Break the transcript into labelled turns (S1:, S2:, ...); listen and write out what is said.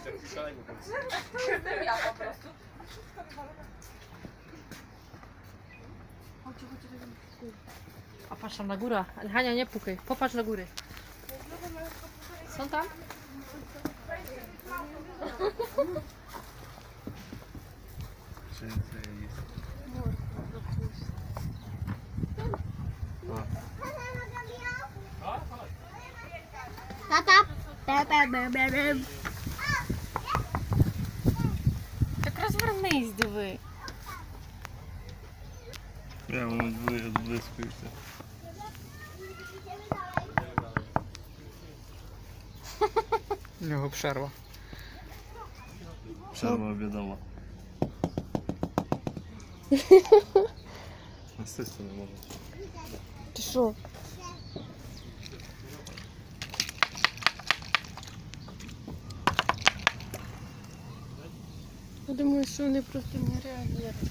S1: Jestem ja po prostu.
S2: A patrz tam na górę. Hania, nie pukaj. Popatrz na góry. Są tam?
S3: Tata.
S2: Так розвернись, диви.
S4: Прямо відблискуєшся.
S5: У нього перерва.
S4: Przerwa obiadowa. Na system nie może.
S3: Ти що? Я думаю, що вони просто не реагують.